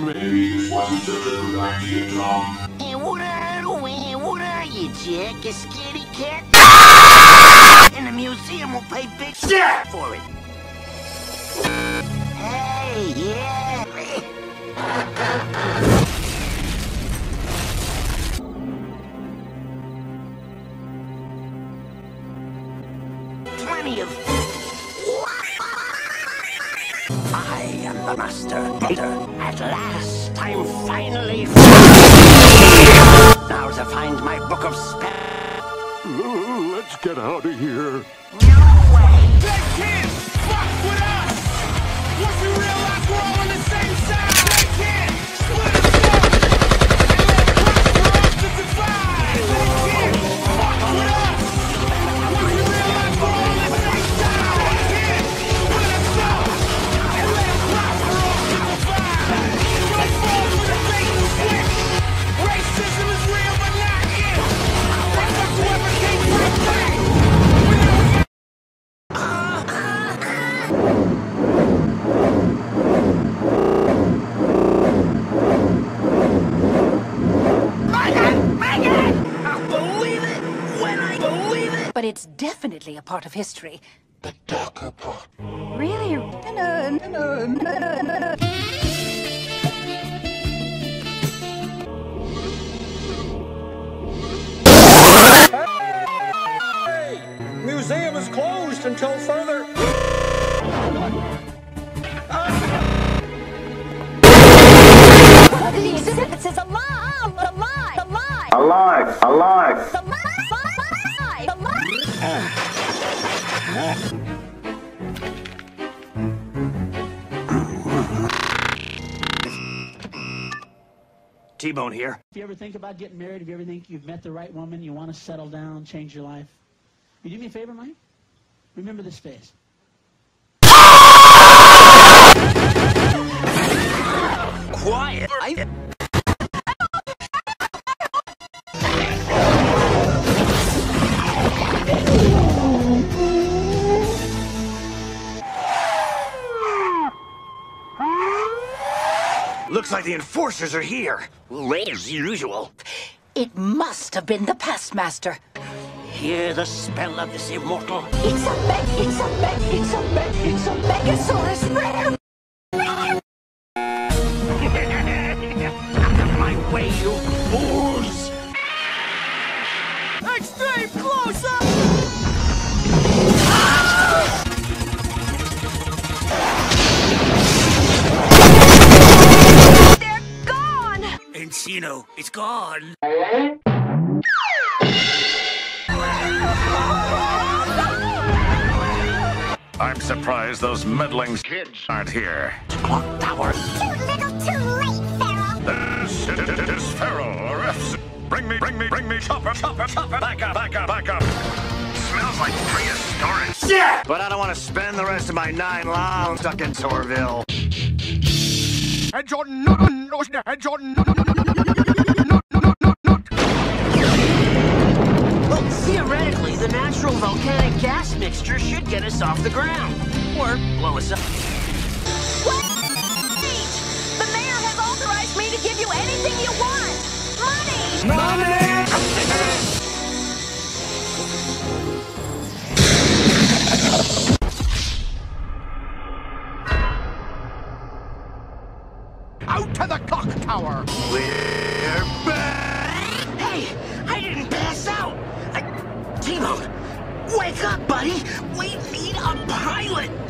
Maybe once I get drunk. And what are you, Jack? A scaredy cat? And the museum will pay big for it. Hey, yeah. Plenty of... I am the Masturbator. At last, I'm finally... Now to find my book of spells. Let's get out of here. No way! They can't fuck with us! Once we realize we're all on the same side, they can't split us up and let Kaks for us to divide! They can't fuck with us! Once we realize we're all on the same side, they can't split us up and let Kaks for us to divide! Don't fall for the bait and switch! Racism is real but not it! They fuck whoever can't fight back! But it's definitely a part of history. The darker part. Really? Hey! Museum is closed until further... The exhibit says alive! Alive! Alive! Alive! T-Bone here. If you ever think about getting married, if you ever think you've met the right woman, you want to settle down, change your life, you do me a favor, Mike? Remember this face. Quiet. Looks like the enforcers are here. Late as usual. It must have been the past master. Hear the spell of this immortal. It's a Megasaurus rare! Out of my way, you fools! Extreme close-up! They're gone! Encino, it's gone. I'm surprised those meddling kids aren't here. Clock tower. Too little, too late, Pharaoh. This is Feral, or F's. Bring me, chopper, back up. Smells like prehistoric. Yeah! But I don't want to spend the rest of my 9 lives stuck in Torville. Well, theoretically, the natural volcanic gas mixture should get us off the ground. Or blow us up. Wait! The mayor has authorized me to give you anything you want! Money! Out to the clock tower! We're back! Hey, I didn't pass out! T-Bone, wake up, buddy! We need a pilot!